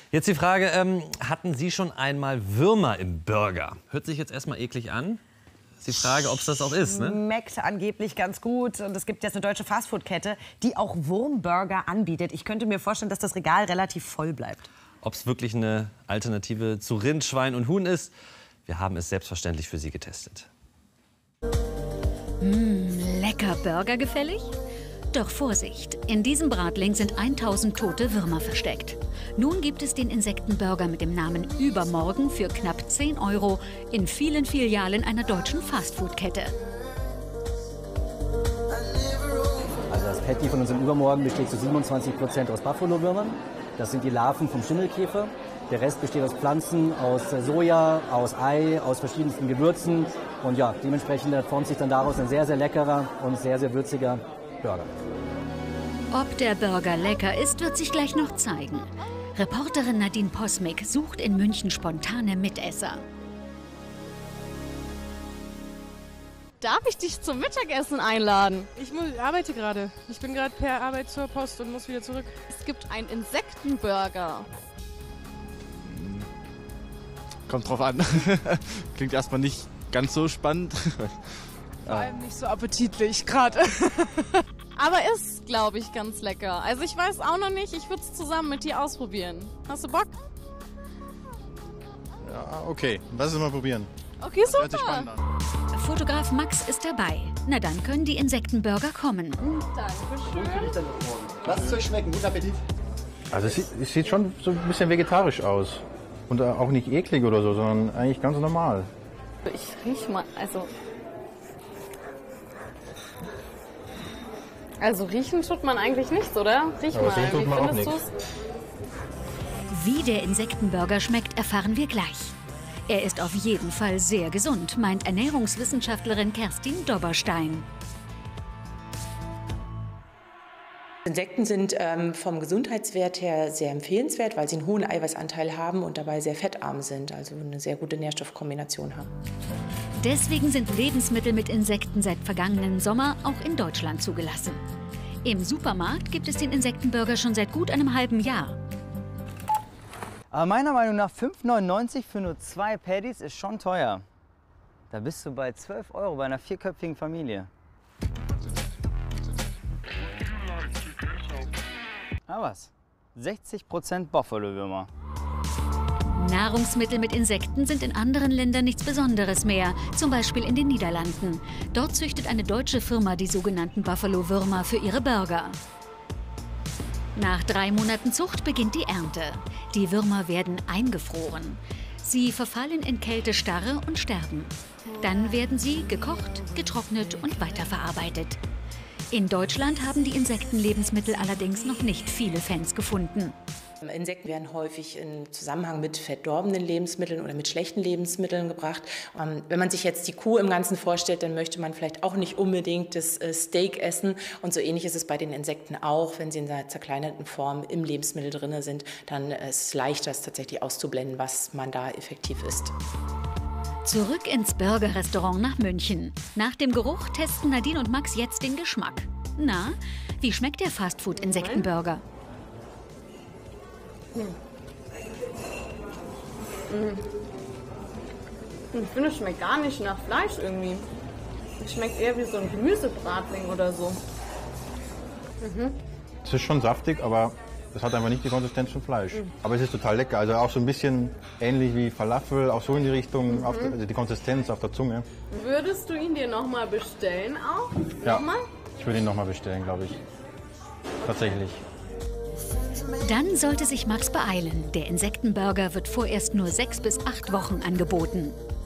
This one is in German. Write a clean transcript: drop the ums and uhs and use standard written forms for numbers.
Jetzt die Frage, hatten Sie schon einmal Würmer im Burger? Hört sich jetzt erstmal eklig an. Ist die Frage, ob es das auch ist, ne? Schmeckt angeblich ganz gut. Und es gibt jetzt eine deutsche Fastfood-Kette, die auch Wurmburger anbietet. Ich könnte mir vorstellen, dass das Regal relativ voll bleibt. Ob es wirklich eine Alternative zu Rind, Schwein und Huhn ist, wir haben es selbstverständlich für Sie getestet. Lecker Burger gefällig? Doch Vorsicht, in diesem Bratling sind 1000 tote Würmer versteckt. Nun gibt es den Insektenburger mit dem Namen Übermorgen für knapp 10 € in vielen Filialen einer deutschen Fastfood-Kette. Also das Patty von unserem Übermorgen besteht zu 27% aus Buffalo-Würmern. Das sind die Larven vom Schimmelkäfer. Der Rest besteht aus Pflanzen, aus Soja, aus Ei, aus verschiedensten Gewürzen. Und ja, dementsprechend formt sich dann daraus ein sehr, sehr leckerer und sehr, sehr würziger Burger. Ob der Burger lecker ist, wird sich gleich noch zeigen. Reporterin Nadine Posmick sucht in München spontane Mitesser. Darf ich dich zum Mittagessen einladen? Ich arbeite gerade. Ich bin gerade per Arbeit zur Post und muss wieder zurück. Es gibt einen Insektenburger. Kommt drauf an. Klingt erstmal nicht ganz so spannend. Vor allem nicht so appetitlich gerade. Aber ist, glaube ich, ganz lecker. Also ich weiß auch noch nicht, ich würde es zusammen mit dir ausprobieren. Hast du Bock? Ja, okay. Lass es mal probieren. Okay, super. Hört sich spannend an. Fotograf Max ist dabei. Na dann können die Insektenburger kommen. Dankeschön. Lasst es euch schmecken. Guten Appetit. Also es sieht schon so ein bisschen vegetarisch aus. Und auch nicht eklig oder so, sondern eigentlich ganz normal. Ich riech mal, also riechen tut man eigentlich nichts, oder? Riech Aber mal, sehen tut wie man auch findest nichts. du's? Wie der Insektenburger schmeckt, erfahren wir gleich. Er ist auf jeden Fall sehr gesund, meint Ernährungswissenschaftlerin Kerstin Dobberstein. Insekten sind vom Gesundheitswert her sehr empfehlenswert, weil sie einen hohen Eiweißanteil haben und dabei sehr fettarm sind, also eine sehr gute Nährstoffkombination haben. Deswegen sind Lebensmittel mit Insekten seit vergangenen Sommer auch in Deutschland zugelassen. Im Supermarkt gibt es den Insektenburger schon seit gut einem halben Jahr. Aber meiner Meinung nach 5,99 für nur 2 Patties ist schon teuer. Da bist du bei 12 € bei einer 4-köpfigen Familie. Ah was? 60% Buffalo-Würmer. Nahrungsmittel mit Insekten sind in anderen Ländern nichts Besonderes mehr, zum Beispiel in den Niederlanden. Dort züchtet eine deutsche Firma die sogenannten Buffalo-Würmer für ihre Burger. Nach 3 Monaten Zucht beginnt die Ernte. Die Würmer werden eingefroren. Sie verfallen in Kältestarre und sterben. Dann werden sie gekocht, getrocknet und weiterverarbeitet. In Deutschland haben die Insektenlebensmittel allerdings noch nicht viele Fans gefunden. Insekten werden häufig im Zusammenhang mit verdorbenen Lebensmitteln oder mit schlechten Lebensmitteln gebracht. Wenn man sich jetzt die Kuh im Ganzen vorstellt, dann möchte man vielleicht auch nicht unbedingt das Steak essen. Und so ähnlich ist es bei den Insekten auch. Wenn sie in einer zerkleinerten Form im Lebensmittel drin sind, dann ist es leichter, es tatsächlich auszublenden, was man da effektiv isst. Zurück ins Burgerrestaurant nach München. Nach dem Geruch testen Nadine und Max jetzt den Geschmack. Na, wie schmeckt der Fastfood-Insektenburger? Ich finde, es schmeckt gar nicht nach Fleisch irgendwie. Es schmeckt eher wie so ein Gemüsebratling oder so. Es ist schon saftig, aber es hat einfach nicht die Konsistenz von Fleisch. Aber es ist total lecker. Also auch so ein bisschen ähnlich wie Falafel, auch so in die Richtung, also die Konsistenz auf der Zunge. Würdest du ihn dir nochmal bestellen auch? Ja, Nochmal? ich würde ihn nochmal bestellen, glaube ich. Tatsächlich. Dann sollte sich Max beeilen. Der Insektenburger wird vorerst nur 6 bis 8 Wochen angeboten.